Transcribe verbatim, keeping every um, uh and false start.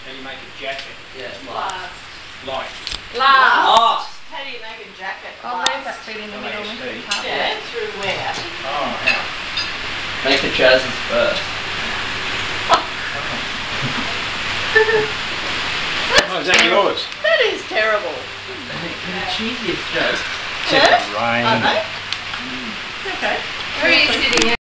How do you make a jacket? Yeah, Last. Light. Last. Last. How do you make a jacket I'll last? leave that bit in the middle. L A S T. Can't Yeah, through where? Oh, how? Make the Jazz's first. Oh, is that yours? That is terrible. The cheesiest Jazz. Except the rain. Are they? Okay. Where are you sitting?